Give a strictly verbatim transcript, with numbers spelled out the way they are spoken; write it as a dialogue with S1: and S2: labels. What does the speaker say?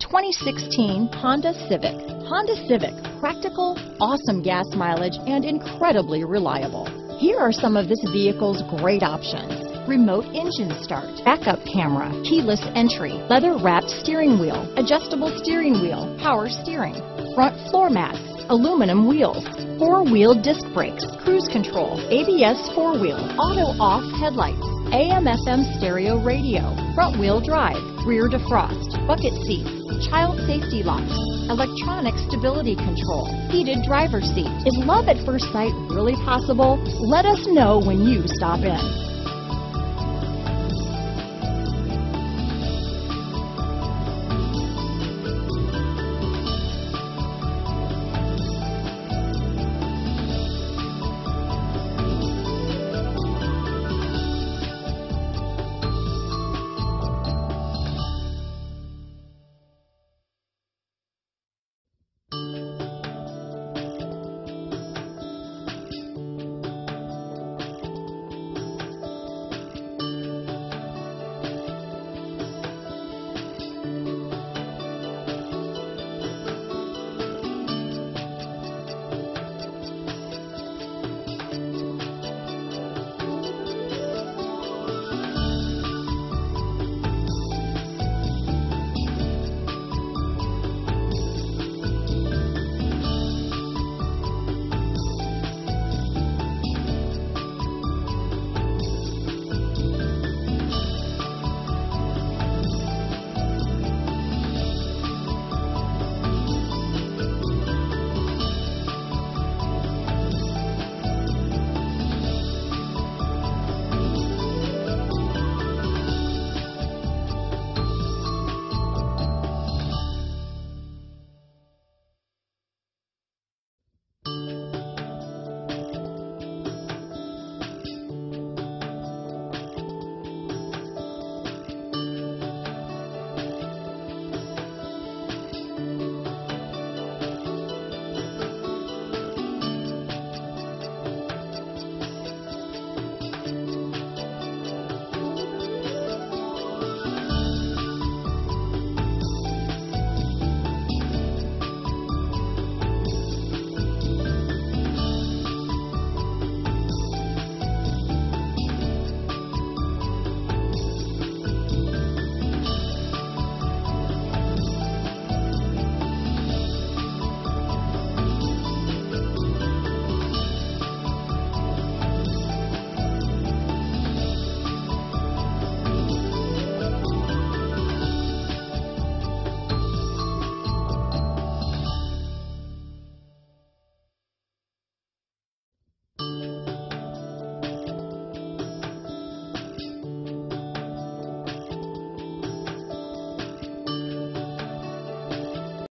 S1: twenty sixteen Honda Civic. Honda Civic, practical, awesome gas mileage, and incredibly reliable. Here are some of this vehicle's great options: remote engine start, backup camera, keyless entry, leather-wrapped steering wheel, adjustable steering wheel, power steering, front floor mats, aluminum wheels, four-wheel disc brakes, cruise control, A B S four-wheel, auto-off headlights, A M F M stereo radio, front-wheel drive, rear defrost, bucket seats, child safety locks, electronic stability control, heated driver's seat. Is love at first sight really possible? Let us know when you stop in.